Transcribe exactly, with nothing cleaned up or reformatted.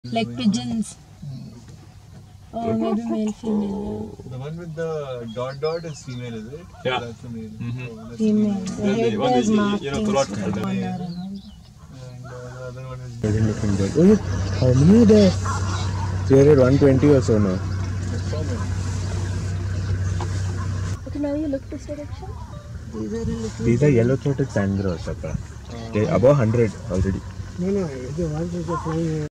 Like pigeons. Oh, maybe male, female. The one with the dot dot is female, is it? Yeah. That's a male. Mm-hmm. Oh, that's Female. a The Then head the one has that you- markings. you know, throughout the like day. one hour and all. And uh, the other one is Very looking good. Oh, how many are there? We're at one twenty or so now. Okay, now you look this direction. These are a little. These are yellow-throated sandgrouse, Akka. They're above one hundred already. No, no, the ones which are flying